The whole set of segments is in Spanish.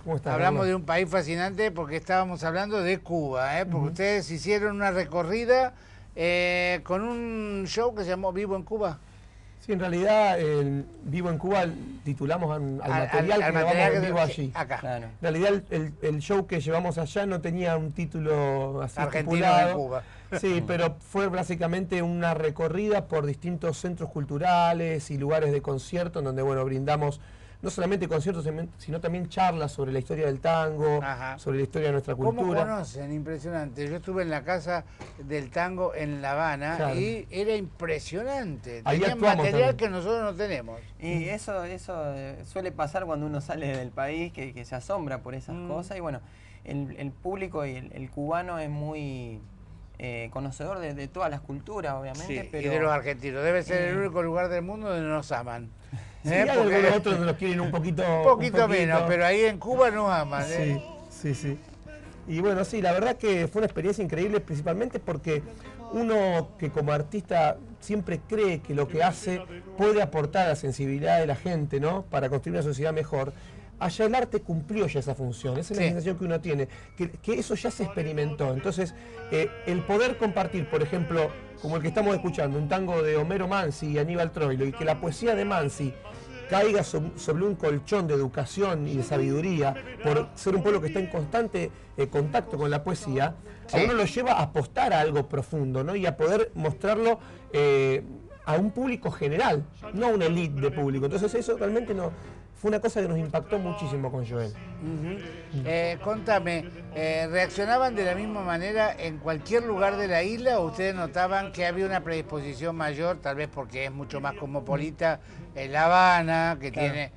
¿Cómo estás? Hablamos de un país fascinante porque estábamos hablando de Cuba, porque ustedes hicieron una recorrida con un show que se llamó Vivo en Cuba. Sí, en realidad, Vivo en Cuba titulamos al material que grabamos en vivo allí. Acá. Claro. En realidad, el show que llevamos allá no tenía un título así Argentino estipulado. en Cuba. Sí, pero fue básicamente una recorrida por distintos centros culturales y lugares de concierto, en donde, bueno, brindamos no solamente conciertos, sino también charlas sobre la historia del tango, sobre la historia de nuestra cultura. ¿Cómo conocen? Impresionante. Yo estuve en la Casa del Tango en La Habana, claro, y era impresionante. Tenían material también que nosotros no tenemos. Y eso suele pasar cuando uno sale del país, que se asombra por esas cosas. Y bueno, el público y el cubano es muy conocedor de todas las culturas, obviamente. Sí, pero, y de los argentinos. Debe ser el único lugar del mundo donde nos aman. Sí, hay algunos otros donde los quieren un poquito menos, pero ahí en Cuba nos aman. Sí. Y bueno, sí, la verdad que fue una experiencia increíble, principalmente porque uno que como artista siempre cree que lo que hace puede aportar a la sensibilidad de la gente, ¿no? Para construir una sociedad mejor. Allá el arte cumplió ya esa función, esa es la sensación que uno tiene, que eso ya se experimentó. Entonces, el poder compartir, por ejemplo, como el que estamos escuchando, un tango de Homero Mansi y Aníbal Troilo, y que la poesía de Mansi caiga sobre un colchón de educación y de sabiduría, por ser un pueblo que está en constante contacto con la poesía, a uno lo lleva a apostar a algo profundo, ¿no? Y a poder mostrarlo a un público general, no a una élite de público. Entonces eso realmente fue una cosa que nos impactó muchísimo con Joel. Contame, ¿reaccionaban de la misma manera en cualquier lugar de la isla o ustedes notaban que había una predisposición mayor, tal vez porque es mucho más cosmopolita en La Habana, que tiene,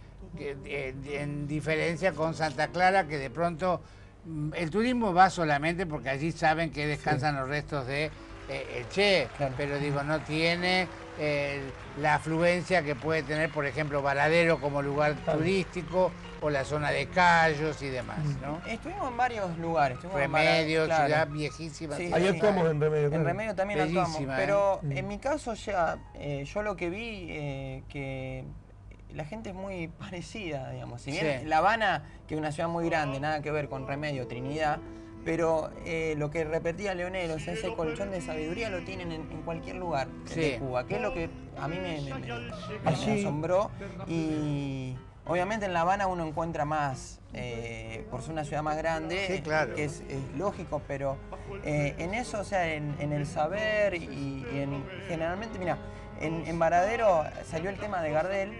en diferencia con Santa Clara, que de pronto el turismo va solamente porque allí saben que descansan los restos de el Che, pero digo, no tiene la afluencia que puede tener, por ejemplo, Varadero como lugar turístico o la zona de Cayos y demás, ¿no? Estuvimos en varios lugares. Remedios, ciudad viejísima. Sí, ahí actuamos en Remedios. En Remedios también bellísima, actuamos, pero en mi caso yo lo que vi, que la gente es muy parecida, digamos. Si bien La Habana, que es una ciudad muy grande, nada que ver con Remedios, Trinidad, pero lo que repetía Leonel, o sea, ese colchón de sabiduría lo tienen en cualquier lugar de Cuba, que es lo que a mí me asombró. Y obviamente en La Habana uno encuentra más, por ser una ciudad más grande, que es lógico, pero en eso, o sea, en el saber y generalmente, mira, en Varadero salió el tema de Gardel.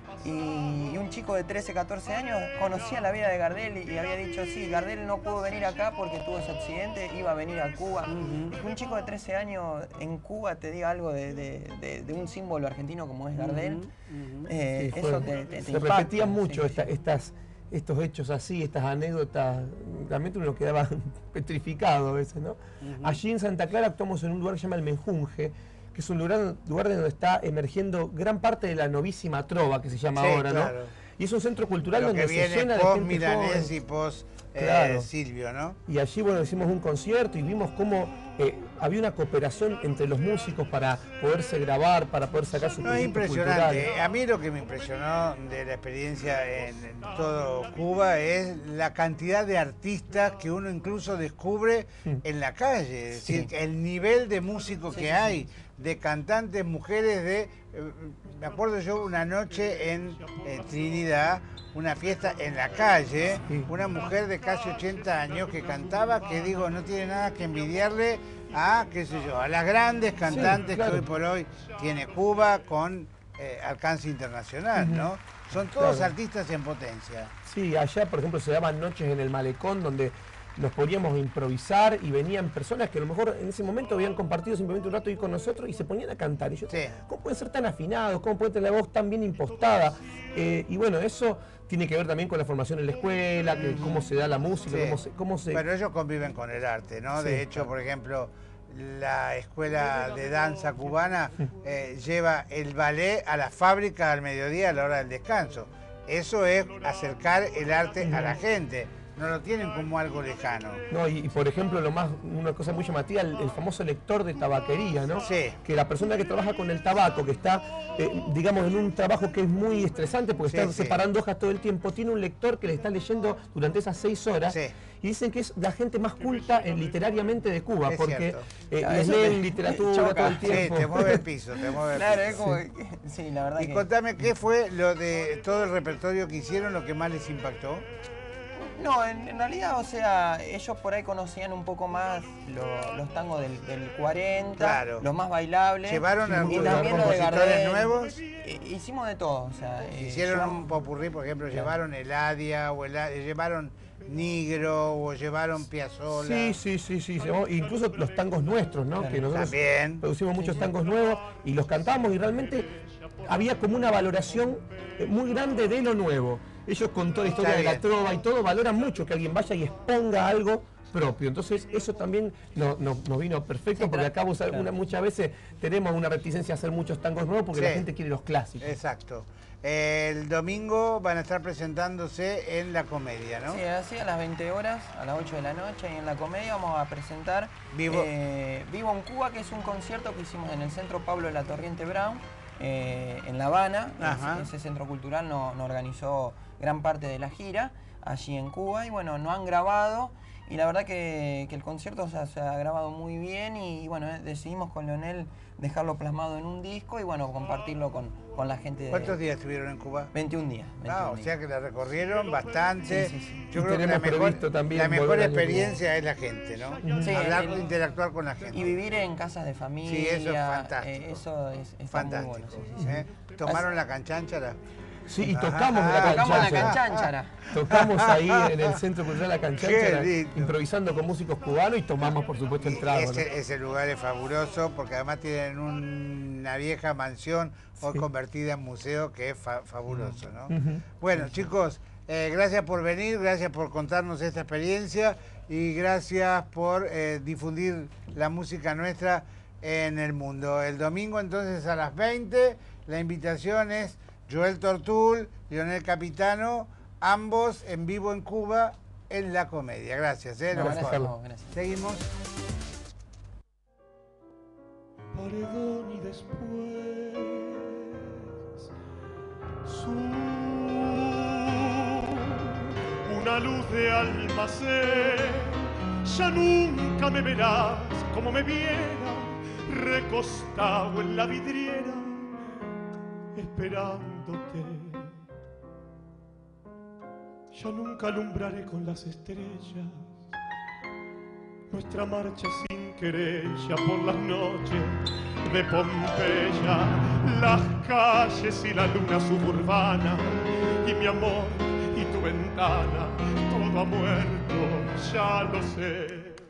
Y un chico de 13, 14 años conocía la vida de Gardel y había dicho, sí, Gardel no pudo venir acá porque tuvo ese accidente, iba a venir a Cuba. Y que un chico de 13 años en Cuba te diga algo de un símbolo argentino como es Gardel, eso te se impacta. repetían mucho estos hechos así, estas anécdotas, realmente uno quedaba petrificado a veces, ¿no? Allí en Santa Clara actuamos en un lugar que se llama El Menjunje, que es un lugar de donde está emergiendo gran parte de la novísima trova, que se llama ahora, ¿no? Y es un centro cultural donde se llena de gente Milanés joven. Y post Silvio, ¿no? Y allí, bueno, hicimos un concierto y vimos cómo había una cooperación entre los músicos para poderse grabar, para poder sacar sus proyectos impresionante. culturales. A mí lo que me impresionó de la experiencia en todo Cuba es la cantidad de artistas que uno incluso descubre en la calle. Es decir, el nivel de músicos que hay, de cantantes, mujeres, me acuerdo yo una noche en Trinidad, una fiesta en la calle, una mujer de casi 80 años que cantaba, que digo, no tiene nada que envidiarle a, qué sé yo, a las grandes cantantes que hoy por hoy tiene Cuba con alcance internacional, ¿no? Son todos artistas en potencia. Sí, allá, por ejemplo, se daban noches en el Malecón donde nos podíamos improvisar y venían personas que a lo mejor en ese momento habían compartido simplemente un rato ahí con nosotros y se ponían a cantar. Y yo, ¿cómo pueden ser tan afinados? ¿Cómo pueden tener la voz tan bien impostada? Y bueno, eso tiene que ver también con la formación en la escuela, que cómo se da la música, cómo se... Pero ellos conviven con el arte, ¿no? De hecho, por ejemplo, la escuela de danza cubana lleva el ballet a la fábrica al mediodía a la hora del descanso. Eso es acercar el arte a la gente. no lo tienen como algo lejano. No, y por ejemplo, una cosa muy llamativa, el famoso lector de tabaquería, ¿no? Sí. Que la persona que trabaja con el tabaco, que está, digamos, en un trabajo que es muy estresante, porque está separando hojas todo el tiempo, tiene un lector que le está leyendo durante esas 6 horas. Sí. Y dicen que es la gente más culta literariamente de Cuba, Es porque cierto. leen literatura todo el tiempo. Sí, te mueve el piso, te mueve el Claro, piso. es como que, sí, la verdad Y que... contame, ¿qué fue lo de todo el repertorio que hicieron, lo que más les impactó? No, en realidad, o sea, ellos por ahí conocían un poco más los tangos del 40, Claro. los más bailables. ¿Llevaron y algunos también los de compositores Gardel. nuevos? Hicimos de todo, o sea... Hicieron un popurrí, por ejemplo, llevaron Eladia, llevaron Nigro, o llevaron Piazzolla. Sí. Incluso los tangos nuestros, ¿no? Que nosotros También. producimos muchos tangos nuevos y los cantamos y realmente había como una valoración muy grande de lo nuevo. Ellos con toda la historia Está de la bien. trova y todo valoran mucho que alguien vaya y exponga algo propio. Entonces eso también nos vino perfecto, porque acá muchas veces tenemos una reticencia a hacer muchos tangos nuevos porque la gente quiere los clásicos. Exacto. El domingo van a estar presentándose en La Comedia, ¿no? Sí, así a las 20 horas, a las 8 de la noche, y en La Comedia vamos a presentar Vivo. Vivo en Cuba, que es un concierto que hicimos en el Centro Pablo de la Torriente Brown, en La Habana. Ese centro cultural nos organizó gran parte de la gira allí en Cuba, y bueno, nos han grabado, y la verdad que el concierto se ha grabado muy bien, y bueno, decidimos con Leonel dejarlo plasmado en un disco y bueno, compartirlo con la gente. ¿Cuántos días estuvieron en Cuba? 21 días. 21 o sea que la recorrieron bastante. Sí. Yo Y creo que tenemos previsto también la mejor volver al año experiencia es la gente, ¿no? Sí, hablar, interactuar con la gente. Y vivir en casas de familia. Sí, eso es fantástico. Eso está fantástico. muy bueno. Sí. ¿Tomaron la canchanchara? Sí, y tocamos en la Tocamos la Canchanchara. canchanchara. Tocamos ahí en el Centro Cultural La Canchanchara, Qué lindo. improvisando con músicos cubanos, y tomamos por supuesto el trago, ¿no? Ese lugar es fabuloso porque además tienen una vieja mansión hoy convertida en museo que es fabuloso, ¿no? Bueno, chicos, gracias por venir, gracias por contarnos esta experiencia y gracias por difundir la música nuestra en el mundo. El domingo entonces a las 20, la invitación es Joel Tortul, Leonel Capitano, ambos en vivo en Cuba en La Comedia. Gracias, lo Gracias, mejor. gracias. Seguimos. Paredón y después una luz de almacén. Ya nunca me verás como me viera, recostado en la vidriera, esperándote. Ya nunca alumbraré con las estrellas nuestra marcha sin querella por las noches de Pompeya, las calles y la luna suburbana, y mi amor y tu ventana, todo ha muerto, ya lo sé.